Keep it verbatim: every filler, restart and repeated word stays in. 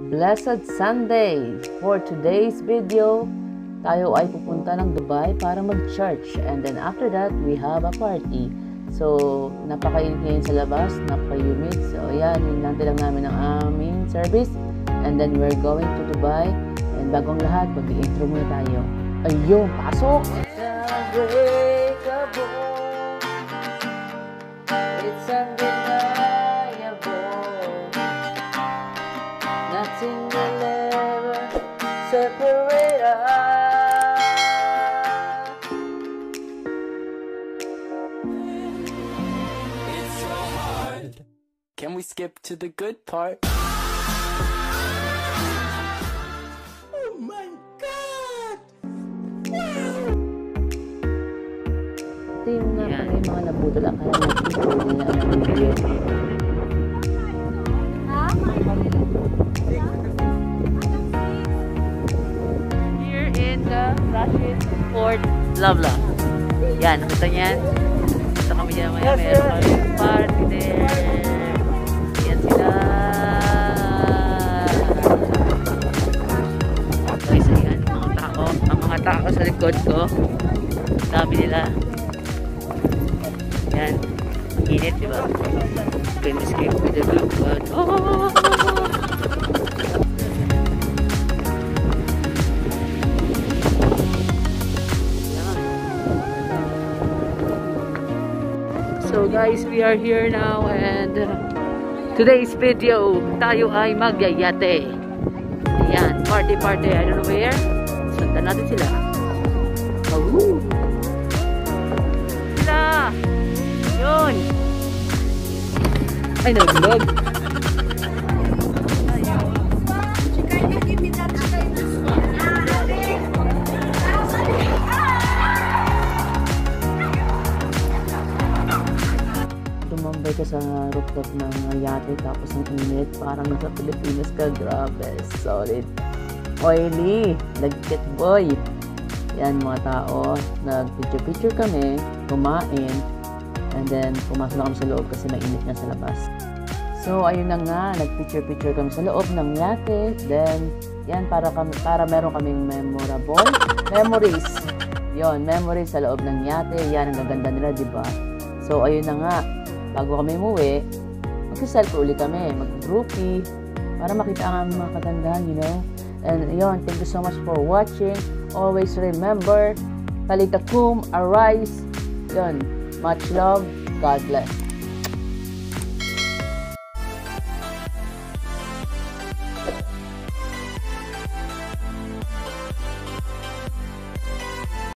Blessed Sunday! For today's video, tayo ay pupunta ng Dubai para mag-church. And then after that, we have a party. So, napakainit ngayon sa labas, napaka-humid. So, yan, hinantay lang namin ang aming service. And then we're going to Dubai. And bagong lahat, mag-i-intro muna tayo. Ayun, pasok! It's undeniable. Nothing will ever separate us. It's so hard. Can we skip to the good part? Oh my God! Wow! Ito yung nga pala yung mga nabudol. Akala natin ito nila ang video. Here in the Rashid Fort Lavla. Yan, nakita niyan. Ito kami dyan maya. Meron kami party there. Yan sila. Guys, ayan, mga tao. Ang mga tao sa likod ko. Dami nila. Yan. Init, diba? Can escape with the blue blood. Oh! So guys, we are here now and uh, today's video, tayo ay magyayate. Ayan, party party, I don't know where. Sundan natin sila. Oh! Sila! Yun! Ay, nalaglag! Tumambay ka sa rooftop ng yate tapos ang init, parang nasa Pilipinas ka. Grabe, solid. Oily, nagkit boy. Yan mga tao, nag-picture-picture kami, kumain, and then pumasok na kami sa loob kasi mainit na sa labas. So ayun na nga, nag-picture-picture kami sa loob ng yate. Then yan, para, kami, para meron kaming memorable memories. Yon, memories sa loob ng yate. Yan, ang gaganda nila, diba? So ayun na nga, bago kami umuwi, mag-selfie ulit kami, mag-groupie, para makita ang mga katandahan, you know. And yun, thank you so much for watching. Always remember, talitakum, arise. Yun, much love, God bless.